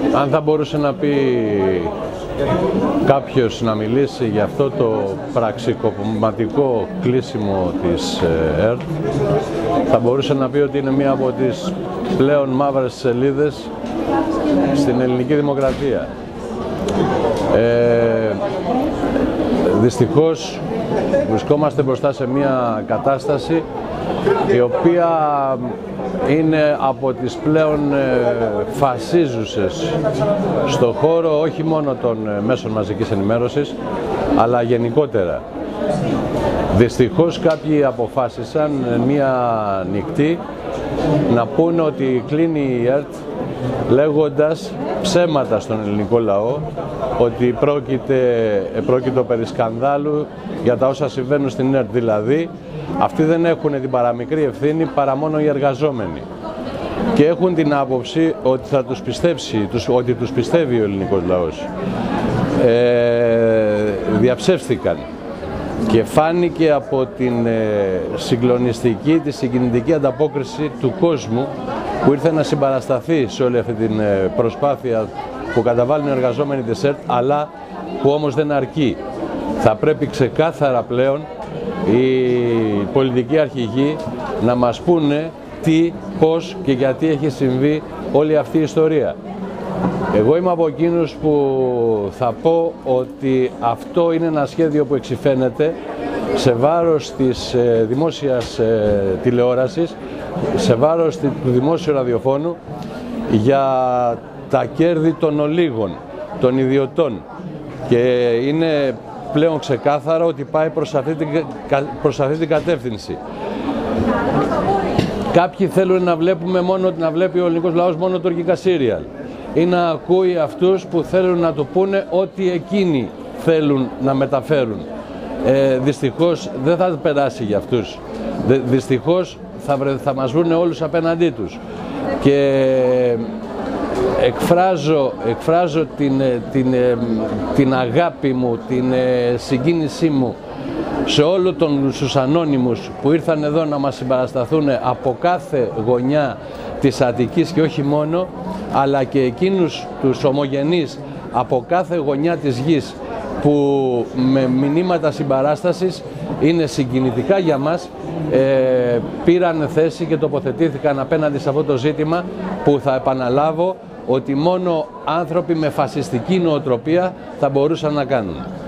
Αν θα μπορούσε να πει κάποιος, να μιλήσει για αυτό το πραξικοπηματικό κλείσιμο της ΕΡΤ, θα μπορούσε να πει ότι είναι μία από τις πλέον μαύρες σελίδες στην ελληνική δημοκρατία. Δυστυχώς βρισκόμαστε μπροστά σε μία κατάσταση η οποία είναι από τις πλέον φασίζουσες στο χώρο όχι μόνο των μέσων μαζικής ενημέρωσης, αλλά γενικότερα. Δυστυχώς κάποιοι αποφάσισαν μία νυχτή να πούνε ότι κλείνει η ΕΡΤ, λέγοντας ψέματα στον ελληνικό λαό, ότι πρόκειται περί σκανδάλου για τα όσα συμβαίνουν στην ΕΡΤ. Δηλαδή, αυτοί δεν έχουν την παραμικρή ευθύνη παρά μόνο οι εργαζόμενοι. Και έχουν την άποψη ότι θα τους πιστέψει, ότι τους πιστεύει ο ελληνικός λαός. Διαψεύστηκαν. Και φάνηκε από την συγκλονιστική, τη συγκινητική ανταπόκριση του κόσμου που ήρθε να συμπαρασταθεί σε όλη αυτή την προσπάθεια που καταβάλουν οι εργαζόμενοι της ΕΡΤ, αλλά που όμως δεν αρκεί. Θα πρέπει ξεκάθαρα πλέον οι πολιτικοί αρχηγοί να μας πούνε τι, πώς και γιατί έχει συμβεί όλη αυτή η ιστορία. Εγώ είμαι από εκείνους που θα πω ότι αυτό είναι ένα σχέδιο που εξυφαίνεται σε βάρος της δημόσιας τηλεόρασης, σε βάρος του δημόσιου ραδιοφώνου, για τα κέρδη των ολίγων, των ιδιωτών. Και είναι πλέον ξεκάθαρο ότι πάει προς αυτή την κατεύθυνση. Κάποιοι θέλουν να βλέπει ο ελληνικός λαός μόνο τουρκικά σύριαλ ή να ακούει αυτούς που θέλουν να του πούνε ό,τι εκείνοι θέλουν να μεταφέρουν. Δυστυχώς δεν θα περάσει για αυτούς. Δυστυχώς θα μας βρουν όλους απέναντί τους. Και εκφράζω την αγάπη μου, την συγκίνησή μου σε όλους τους ανώνυμους που ήρθαν εδώ να μας συμπαρασταθούν από κάθε γωνιά της Αττικής και όχι μόνο, αλλά και εκείνους τους ομογενείς από κάθε γωνιά της γης που με μηνύματα συμπαράστασης είναι συγκινητικά για μας, πήραν θέση και τοποθετήθηκαν απέναντι σε αυτό το ζήτημα που θα επαναλάβω ότι μόνο άνθρωποι με φασιστική νοοτροπία θα μπορούσαν να κάνουν.